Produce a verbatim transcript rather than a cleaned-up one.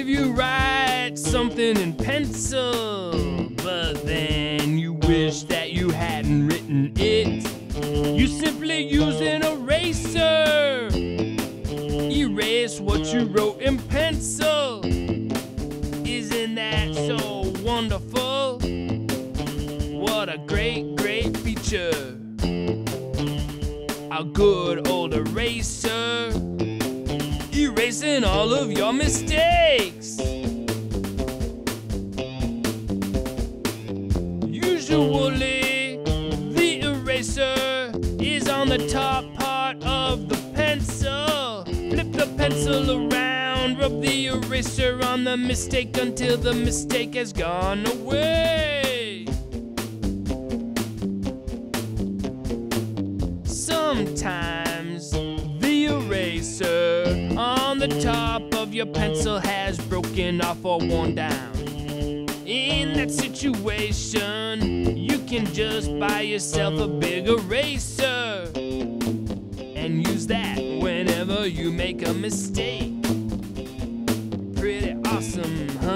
if you write something in pencil, but then you wish that you hadn't written it, you simply use an eraser. Erase what you wrote in pencil. Isn't that so wonderful? What a great, great feature. A good old eraser, erasing all of your mistakes. Usually, the eraser is on the top part of the pencil. Flip the pencil around, rub the eraser on the mistake until the mistake has gone away. Sometimes the eraser on the top of your pencil has broken off or worn down. In that situation, you can just buy yourself a big eraser and use that whenever you make a mistake. Pretty awesome, huh?